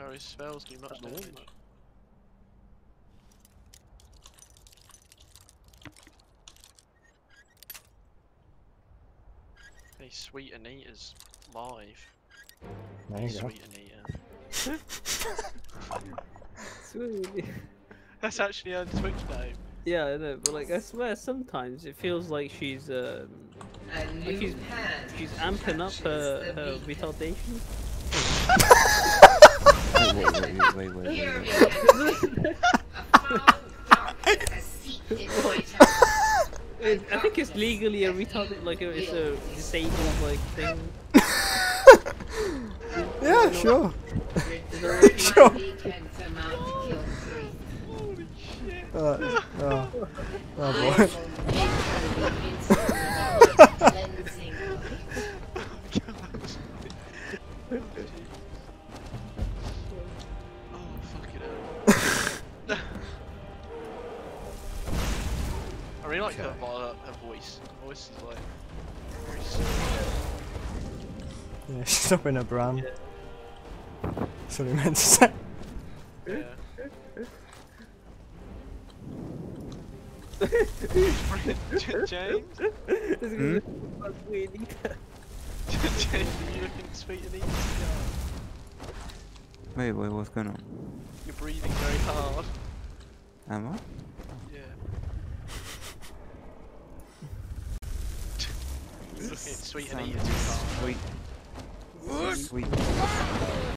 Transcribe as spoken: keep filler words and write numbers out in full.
how his spells do much damage. Hey, Sweet Anita's live. There you Sweet go. Anita. Sweet. That's actually her Twitch name. Yeah, I know, but like I swear sometimes it feels like she's um like she's she's amping up her, her retardation. Wait, wait, wait, wait, wait, wait. I think it's legally a retarded, like a, it's a disabled like thing. Yeah, sure. Sure. Holy shit. Uh, oh. Oh boy. Oh, fucking hell. I really like her, her, her voice. Her voice is like very sweet. Yeah, she's up in her brand. Yeah. That's what he meant to say. Yeah. James? Hmm? James, are you looking sweet and easy? Wait, wait, what's going on? You're breathing very hard. Am I? Yeah. You're looking sweet and easy too hard. Sweet. Sweet.